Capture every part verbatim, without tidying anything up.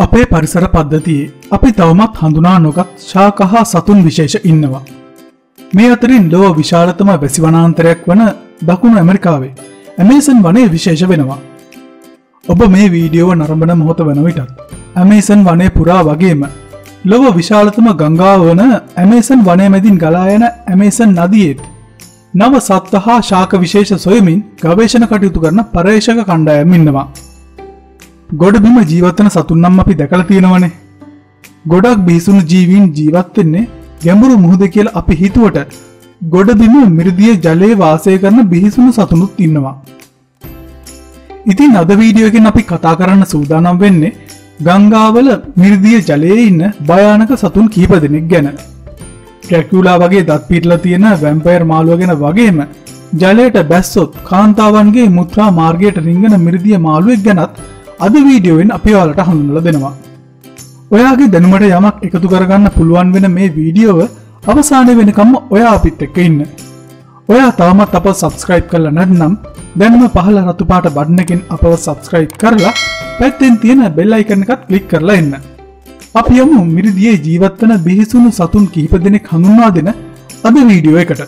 අපේ පරිසර පද්ධතියේ අපි තවමත් හඳුනා නොගත් ශාක හා සතුන් විශේෂ ඉන්නවා. මේ අතරින් ලොව විශාලතම වැසි වනාන්තරයක් වන දකුණු ඇමරිකාවේ ඇමේසන් වනය විශේෂ වෙනවා. ඔබ මේ වීඩියෝව නරඹන මොහොත වන විටත් ඇමේසන් වනය පුරා වගේම ලොව විශාලතම ගංගාව වන ඇමේසන් වනය මැදින් ගලා යන ඇමේසන් නදියේත් නව සත්ව හා ශාක විශේෂ සොයමින් ගවේෂණ කටයුතු කරන පර්යේෂක කණ්ඩායම් ඉන්නවා. ගොඩබිම ජීවත්වන සතුන් නම් අපි දැකලා තියෙනවනේ. ගොඩක් බිහිසුණු ජීවීන් ජීවත් වෙන්නේ ගැඹුරු මුහුද කියලා අපි හිතුවට ගොඩබිම මිරිදිය ජලයේ වාසය කරන බිහිසුණු සතුනුත් ඉන්නවා. ඉතින් අද වීඩියෝ එකෙන් අපි කතා කරන්න සූදානම් වෙන්නේ ගංගාවල මිරිදිය ජලයේ ඉන්න භයානක සතුන් කිහිප දෙනෙක් ගැන. ඩ්‍රැකියුලා වගේ දත් පිටලා තියෙන වැම්පයර් මාළුවා ගැන වගේම ජලයට බැස්සොත් කාන්තාවන්ගේ මුත්‍රා මාර්ගයට රිංගන මිරිදිය මාළුවෙක් ගැනත් අද වීඩියෝවෙන් අපි ඔයාලට හඳුන්වලා දෙනවා. ඔයාගේ දැනුමට යමක් එකතු කරගන්න පුළුවන් වෙන මේ වීඩියෝව අවසානයේ වෙනකම්ම ඔයා අපිත් එක්ක ඉන්න. ඔයා තවමත් අපව subscribe කරලා නැත්නම් දැන්ම පහළ රතු පාට බටන් එකෙන් අපව subscribe කරලා පැත්තෙන් තියෙන bell icon එකත් click කරලා එන්න. අපි යමු මිරිදියේ ජීවත් වන බිහිසුණු සතුන් කිහිප දෙනෙක් හඳුන්වා දෙන අද වීඩියෝ එකට.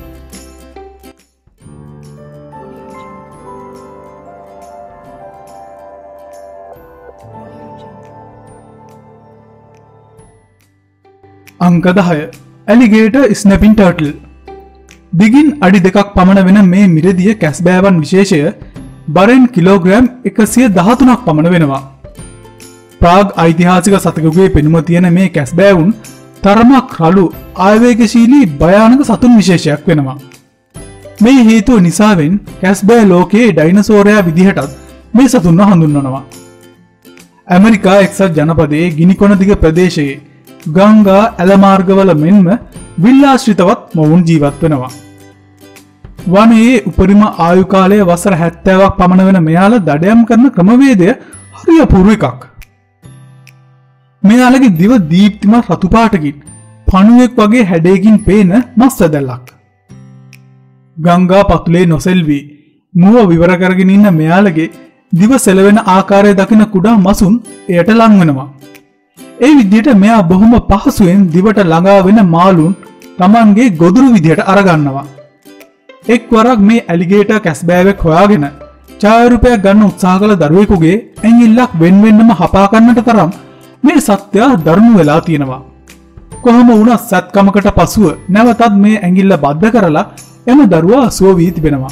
අංක දහය ඇලිගේටර් ස්නැපින් ටර්ටල්. දිගින් අඩි දෙකක් පමණ වෙන මේ මිරිදිය කැස්බෑවන් විශේෂය බරෙන් කිලෝග්‍රෑම් එකසිය දහතුනක් පමණ වෙනවා. ප්‍රාග් ඓතිහාසික සතෙකුගේ පෙනුම තියෙන මේ කැස්බෑවුන් තරමක් රළු ආවේගශීලී භයානක සතුන් විශේෂයක් වෙනවා. මේ හේතුව නිසාවෙන් කැස්බෑ ලෝකයේ ඩයිනසෝරයා විදිහටත් මේ සතුන්ව හඳුන්වනවා. ඇමරිකා එක්සත් ජනපදයේ ගිනිකොන දිග ප්‍රදේශයේ ගංගා ඇලමාර්ගවල මෙන්ම විල්ලාශ්‍රිතවත් මොවුන් ජීවත් වෙනවා. වනයේ උපරිම ආයු කාලය වසර හැත්තෑවක් පමණ වෙන මෙයාලා දඩයම් කරන ක්‍රමවේදය හරි අපූර්ව එකක්. මෙයාලගේ දිව දීප්තිමත් රතු පාටකින් පණුවෙක් වගේ හැඩයකින් පේන මස් ඇදල්ලක්. ගංගා පතුලේ නොසෙල්වී මුව විවර කරගෙන ඉන්න මෙයාලගේ දිව සෙලවෙන ආකාරය දකින කුඩා මසුන් එයට ලං වෙනවා. ඒ විදිහට මෙයා බොහොම පහසුවෙන් දිවට ළඟා වෙන මාළුන් Tamanගේ ගොදුරු විදිහට අරගන්නවා. එක්වරක් මේ ඇලිගේටර් කැස්බෑවෙක් හොයාගෙන ඡායාරූපයක් ගන්න උත්සාහ කළ දරුවෙකුගේ ඇඟිල්ලක් වෙන් වෙන්නම හපා ගන්නට තරම් මේ සත්‍යය දරුණු වෙලා තියෙනවා. කොහොම වුණත් සත්කමකට පසුව නැවතත් මේ ඇඟිල්ල බද්ධ කරලා එම දරුවා සුව වී තිබෙනවා.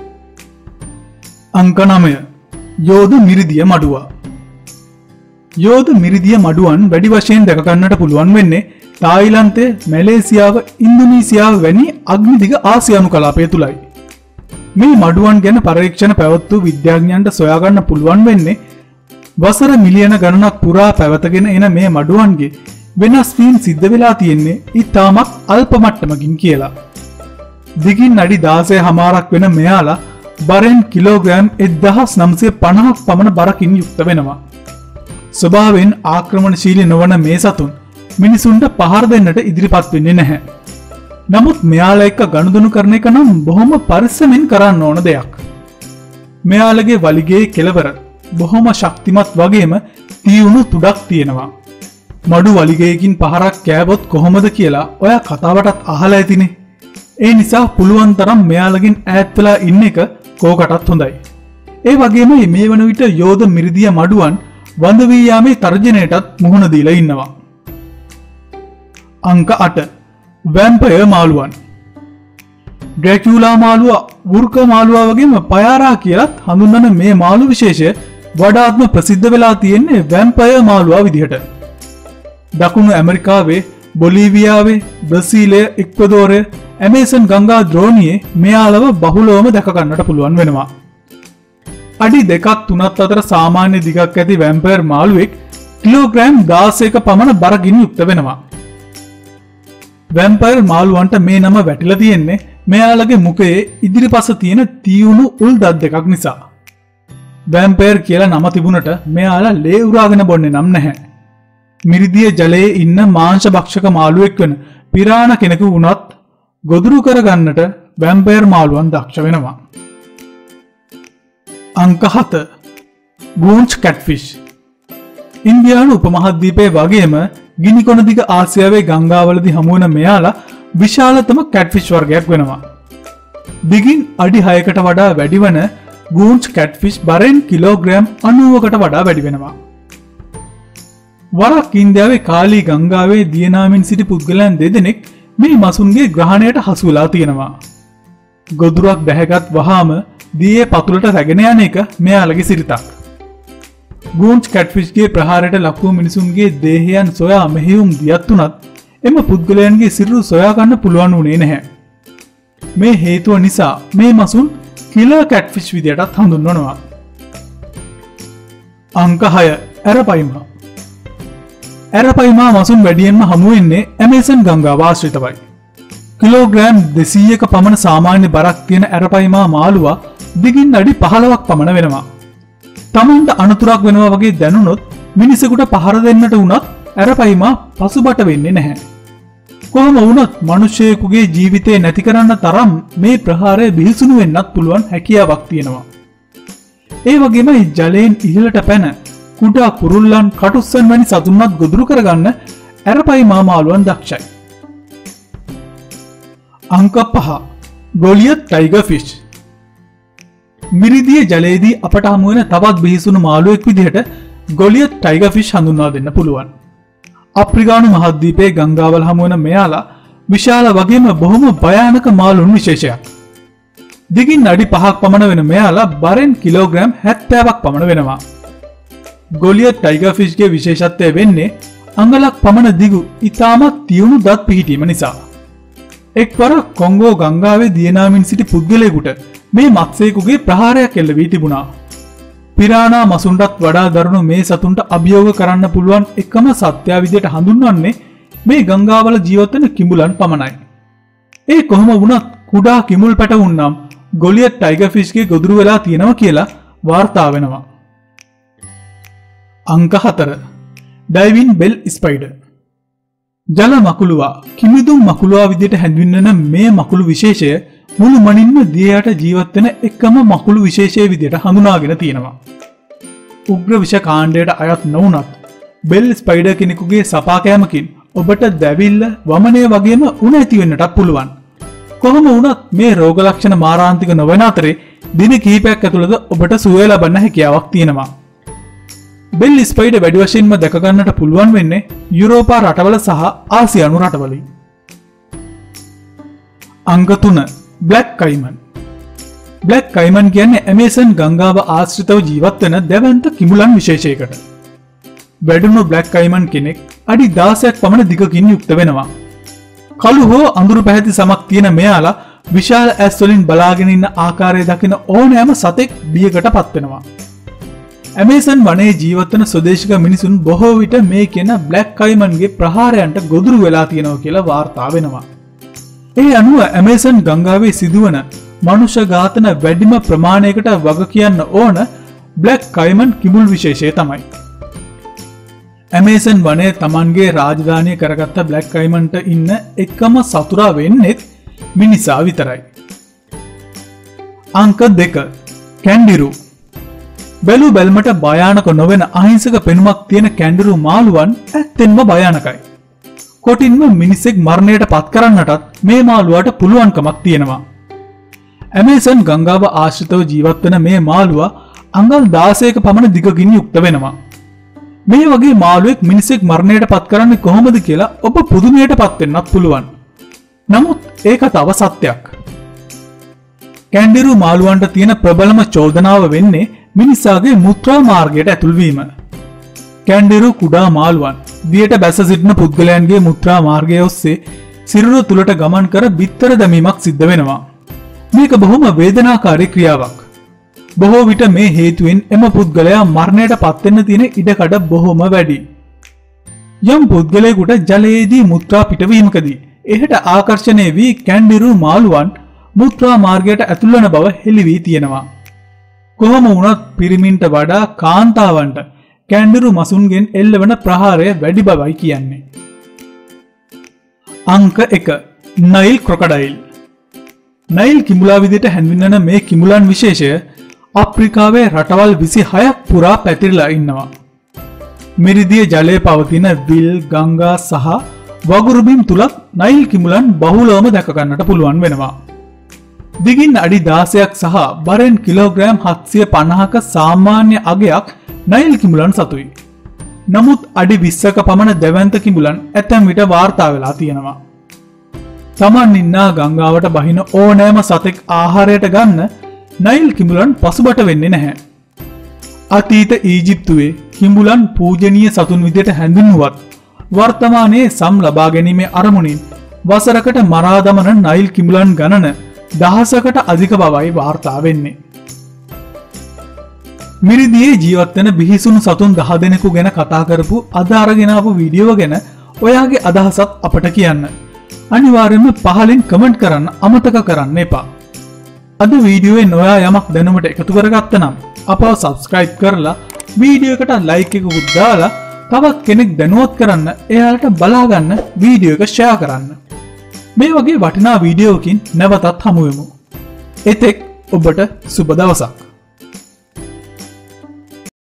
අංක නවය යෝධ මිරිදිය මඩුවා. යෝධ මිරිදිය මඩුවන් වැඩි වශයෙන් දැක ගන්නට පුළුවන් වෙන්නේ තායිලන්තය, මැලේසියාව, ඉන්දුනීසියාව වැනි අග්නිදිග ආසියානු කලාපය තුලයි. මේ මඩුවන් ගැන පරීක්ෂණ පැවැත්වූ විද්‍යාඥයන්ට සොයාගන්න පුළුවන් වෙන්නේ වසර මිලියන ගණනක් පුරා පැවතගෙන එන මේ මඩුවන්ගේ වෙනස් වීම් සිද්ධ වෙලා තියෙන්නේ ඉතාමත් අල්ප මට්ටමකින් කියලා. දිගින් අඩි දාසය හමාරක් වෙන මෙයාලා බරෙන් කිලෝග්‍රෑම් එක්දහස් නම්සිය පනහක් පමණ බරකින් යුක්ත වෙනවා. ස්වභාවයෙන් ආක්‍රමණශීලී නොවන මේ සතුන් මිනිසුන්ට පහර දෙන්නට ඉදිරිපත් වෙන්නේ නැහැ. නමුත් මෙයාලා එක්ක ගනුදෙනු කරන එක නම් බොහොම පරිස්සමෙන් කරන්න ඕන දෙයක්. මෙයාලගේ වලිගයේ කෙළවර බොහොම ශක්තිමත් වගේම තියුණු තුඩක් තියෙනවා. මඩු වලිගයකින් පහරක් කෑවොත් කොහොමද කියලා ඔයා කතාවටත් අහලා ඇතිනේ. ඒ නිසා පුළුවන් තරම් මෙයාලගෙන් ඈත් වෙලා ඉන්න එක කෝකටත් හොඳයි. ඒ වගේම මේ වන විට යෝධ මිරිදිය මඩුවන් වඳ වී යාමේ තර්ජනයටත් මුහුණ දීලා ඉන්නවා. අංක අට වැම්පයර් මාළුවන්. ඩ්‍රැකියුලා මාළුවා, වෘක මාළුවා වගේම පයාරා කියලත් හඳුන්වන මේ මාළු විශේෂය වඩාත්ම ප්‍රසිද්ධ වෙලා තියෙන්නේ වැම්පයර් මාළුවා විදිහට. දකුණු ඇමරිකාවේ, බොලීවියාවේ, බ්‍රසීලය, ඉක්වදෝරය, ඇමේසන් ගංගා ද්‍රෝණියේ මෙයාලව බහුලවම දැක ගන්නට පුළුවන් වෙනවා. අඩි දෙකක් තුනක් අතර සාමාන්‍ය දිගක් ඇති වැම්පයර් මාළුවෙක් කිලෝග්‍රෑම් දාසයක පමණ බරකින් යුක්ත වෙනවා. වැම්පයර් මාළුවන්ට මේ නම වැටිලා තියෙන්නේ මෙයාලගේ මුඛයේ ඉදිරිපස තියෙන තියුණු උල් දත් දෙකක් නිසා. වැම්පයර් කියලා නම තිබුණට මෙයාලා ලේ උරාගෙන බොන්නේ නම් නැහැ. මිරිදිය ජලයේ ඉන්න මාංශ භක්ෂක මාළුවෙක් වෙන පිරාණ කෙනෙකු වුණත් ගොදුරු කරගන්නට වැම්පයර් මාළුවන් දක්ෂ වෙනවා. අංක හත ගූන්ච් කැට්ෆිෂ්. ඉන්දියානු උපමහද්වීපයේ වගේම ගිනිකොන දිග ආසියාවේ ගංගාවලදී හමු වෙන මෙයාලා විශාලතම කැට්ෆිෂ් වර්ගයක් වෙනවා. දිගින් අඩි හයකට වඩා වැඩි වන ගූන්ච් කැට්ෆිෂ් බරෙන් කිලෝග්‍රෑම් අනූවකට වඩා වැඩි වෙනවා. වරක් ඉන්දියාවේ කාලී ගංගාවේ දියනාමින් සිටි පුද්ගලයන් දෙදෙනෙක් මේ මසුන්ගේ ග්‍රහණයට හසු වෙලා තියෙනවා. ගොදුරක් බැහැගත් වහාම දියේ පතුලට රැගෙන යන එක මෙයාලගේ සිරිතක්. ගූන්ච් කැට්ෆිෂ්ගේ ප්‍රහාරයට ලක් වූ මිනිසුන්ගේ දේහයන් සොයා මෙහෙයුම් දියත් උනත් එම පුද්ගලයන්ගේ සිරුරු සොයා ගන්න පුළුවන් වුණේ නැහැ. මේ හේතුව නිසා මේ මසුන් කිලර් කැට්ෆිෂ් විදියටත් හඳුන්වනවා. අංක හය ඇරපයිමා. ඇරපයිමා මසුන් වැඩියෙන්ම හමු වෙන්නේ ඇමේසන් ගංගාව ආශ්‍රිතවයි. කිලෝග්‍රෑම් දෙසීයක පමණ සාමාන්‍ය බරක් තියෙන ඇරපයිමා මාළුවා දිගින් අඩි පහළොවක් පමණ වෙනවා. තමන්ට අනතුරක් වෙනවා වගේ දැනුනොත් මිනිසෙකුට පහර දෙන්නට වුණත් ඇරපයිමා පසුබට වෙන්නේ නැහැ. කොහොම වුණත් මිනිසෙකුගේ ජීවිතේ නැති කරන්න තරම් මේ ප්‍රහාරය බිහිසුණු වෙන්නත් පුළුවන් හැකියාවක් තියෙනවා. ඒ වගේම ජලයෙන් ඉහළට පැන කුඩා කුරුල්ලන් කටුස්සන් වැනි සතුන්වත් ගොදුරු කරගන්න ඇරපයිමා මාළුවන් දක්ෂයි. අංක පහ ගොලියත් ටයිගර් ෆිෂ්. මිරිදිය ජලයේදී අපට හමු වෙන තවත් බිහිසුණු මාළුවෙක් විදිහට ගොලියත් ටයිගර් ෆිෂ් හඳුන්වා දෙන්න පුළුවන්. අප්‍රිකානු මහද්වීපයේ ගංගාවල හමු වෙන මෙයාලා විශාල වගේම බොහොම භයානක මාළුන් විශේෂයක්. දිගින් අඩි පහක් පමණ වෙන මෙයාලා බරෙන් කිලෝග්‍රෑම් හැත්තෑවක් පමණ වෙනවා. ගොලියත් ටයිගර් ෆිෂ්ගේ විශේෂත්වය වෙන්නේ අඟලක් පමණ දිගු ඉතාමත් තියුණු දත් පිහිටීම නිසා. එක්වර කොංගෝ ගංගාවේ දියනාමින් සිටි පුද්ගලයෙකුට මේ මත්ස්‍යයෙකුගේ ප්‍රහාරයක් එල්ල වී තිබුණා. පිරානා මසුන්ටත් වඩා දරුණු මේ සතුන්ට අභියෝග කරන්න පුළුවන් එකම සත්‍යය විදිහට හඳුන්වන්නේ මේ ගංගාවල ජීවත් වෙන කිඹුලන් පමණයි. ඒ කොහොම වුණත් කුඩා කිඹුල් පැටවුන් නම් ගොලියත් ටයිගර් ෆිෂ්ගේ ගොදුරු වෙලා තියෙනවා කියලා වාර්තා වෙනවා. අංක හතර ඩයිවින් බෙල් ස්පයිඩර්. ජල මකුළුවා කිමිදුම් මකුළුවා විදිහට හැඳින්වෙන මේ මකුළු විශේෂය මුළු මනින්ම දියයට ජීවත් වෙන එකම මකුළු විශේෂය විදිහට හඳුනාගෙන තියෙනවා. උග්‍ර විෂ කාණ්ඩයට අයත් නොවුනත් බෙල් ස්පයිඩර් කෙනෙකුගේ සපාකෑමකින් ඔබට දැවිල්ල වමනය වගේම උණ ඇති වෙන්නටත් පුළුවන්. කොහොම වුණත් මේ රෝග ලක්ෂණ මාරාන්තික නොවන අතරේ දින කිහිපයක් ඇතුළත ඔබට සුවය ලබන්න හැකියාවක් තියෙනවා. බෙල් ස්පයිඩර් වැඩි වශයෙන්ම දැක ගන්නට පුළුවන් වෙන්නේ යුරෝපා රටවල සහ ආසියානු රටවලින්. අංක තුන බ්ලැක් කයිමන්. බ්ලැක් කයිමන් කියන්නේ ඇමේසන් ගංගාව ආශ්‍රිතව ජීවත් වෙන දැවැන්ත කිඹුලන් විශේෂයකට. වැඩුණු බ්ලැක් කයිමන් කෙනෙක් අඩි දාසයක් පමණ දිගකින් යුක්ත වෙනවා. කළු හෝ අඳුරු පැහැති සමක් තියෙන මෙයාලා විශාල ඇස් වලින් බලාගෙන ඉන්න ආකාරය දකින ඕනෑම සතෙක් බියකට පත් වෙනවා. ඇමේසන් වනයේ ජීවත් වන ස්වදේශික මිනිසුන් බොහෝ විට මේ කියන බ්ලැක් කයිමන්ගේ ප්‍රහාරයන්ට ගොදුරු වෙලා තියෙනවා කියලා වාර්තා වෙනවා. ඒ අනුව ඇමේසන් ගංගාවේ සිදුවන මනුෂ්‍ය ඝාතන වැඩිම ප්‍රමාණයකට වග කියන්න ඕන බ්ලැක් කයිමන් කිඹුල් විශේෂය තමයි. ඇමේසන් වනයේ තමන්ගේ රාජධානිය කරගත්ත බ්ලැක් කයිමන්ට ඉන්න එකම සතුරා වෙන්නේත් මිනිසා විතරයි. අංක දෙක කැන්ඩිරු. බැලු බැල්මට භයානක නොවන අහිංසක පෙනුමක් තියෙන කැන්ඩිරු මාළුවන් ඇත්තෙන්ම භයානකයි. කොටින්ම මිනිසෙක් මරණයට පත් කරන්නටත් මේ මාළුවාට පුළුවන්කමක් තියෙනවා. ඇමේසන් ගංගාව ආශ්‍රිතව ජීවත් වෙන මේ මාළුවා අඟල් දාසයක පමණ දිගකින් යුක්ත වෙනවා. මේ වගේ මාළුවෙක් මිනිසෙක් මරණයට පත් කරන්නේ කොහොමද කියලා ඔබ පුදුමයට පත් වෙන්නත් පුළුවන්. නමුත් ඒක තව සත්‍යයක්. කැන්ඩිරු මාළුවන්ට තියෙන ප්‍රබලම චෝදනාව වෙන්නේ මිනිසාගේ මුත්‍රා මාර්ගයට ඇතුල්වීම. කැන්ඩිරු කුඩා මාළුවන් දියට බැස සිටින පුද්ගලයන්ගේ මුත්‍රා මාර්ගය ඔස්සේ සිරුර තුළට ගමන් කර බිත්තර දැමීමක් සිද්ධ වෙනවා. මේක බොහොම වේදනාකාරී ක්‍රියාවක්. බොහෝ විට මේ හේතුවෙන් එම පුද්ගලයා මරණයට පත්වෙන්න තියෙන ඉඩකඩ බොහොම වැඩි. යම් පුද්ගලයෙකුට ජලයේදී මුත්‍රා පිටවීමකදී එහෙට ආකර්ෂණය වී කැන්ඩිරු මාළුවන් මුත්‍රා මාර්ගයට ඇතුල් වන බව හෙළි වී තියෙනවා. කොහොම වුණත් පිරිමින්ට වඩා කාන්තාවන්ට කැන්ඩිරු මසුන්ගෙන් එල්ලවන ප්‍රහාරය වැඩි බවයි කියන්නේ. අංක එක නයිල් ක්‍රොකඩයිල්. නයිල් කිඹුලා විදිහට හැඳින්වන මේ කිඹුලන් විශේෂය අප්‍රිකාවේ රටවල් විසි හයක් පුරා පැතිරලා ඉන්නවා. මිරිදිය ජලයේ පවතින විල් ගංගා සහ වගුරු බිම් තුලත් නයිල් කිඹුලන් බහුලවම දැක ගන්නට පුළුවන් වෙනවා. දිගින් අඩි දාසයක් සහ බරෙන් කිලෝග්‍රෑම් හත්සිය පනහක සාමාන්‍ය අගයක් නයිල් කිඹුලන් සතුයි. නමුත් අඩි විස්සක පමණ දැවැන්ත කිඹුලන් ඇතැම් විට වාර්තා වෙලා තියෙනවා. තමන් ඉන්නා ගංගාවට බහින ඕනෑම සතෙක් ආහාරයට ගන්න නයිල් කිඹුලන් පසුබට වෙන්නේ නැහැ. අතීත ඊජිප්තුවේ කිඹුලන් පූජනීය සතුන් විදියට හැඳින්වුවත් වර්තමානයේ සම් ලබා ගැනීමේ අරමුණින් වසරකට මරා දමන නයිල් කිඹුලන් ගණන දහසකට අධික බවයි වාර්තා වෙන්නේ. මිරිදියේ ජීවත් වෙන බිහිසුණු සතුන් දහ දෙනෙකු ගැන කතා කරපු අද අරගෙන ආපු වීඩියෝ ගැන ඔයාගේ අදහසත් අපට කියන්න. අනිවාර්යයෙන්ම පහලින් කමෙන්ට් කරන්න අමතක කරන්න එපා. අද වීඩියෝෙන් ඔයා යමක් දැනුමට එකතු කරගත්තා නම් අපව සබ්ස්ක්‍රයිබ් කරලා වීඩියෝ එකට ලයික් එකකුත් දාලා තවත් කෙනෙක් දැනුවත් කරන්න එයාලට බලා ගන්න වීඩියෝ එක ෂෙයා කරන්න. මේ වගේ වටිනා වීඩියෝකින් නැවතත් හමු වෙමු. එතෙක් ඔබට සුබ දවසක්.